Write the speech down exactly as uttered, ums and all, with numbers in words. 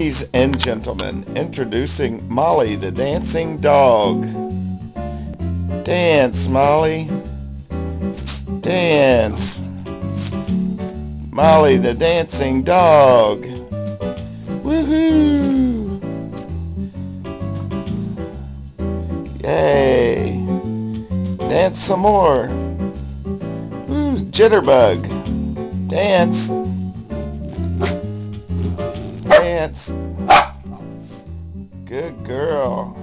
Ladies and gentlemen, introducing Molly the dancing dog. Dance, Molly. Dance. Molly the dancing dog. Woohoo! Yay! Dance some more. Woo, jitterbug. Dance. Dance. Good girl.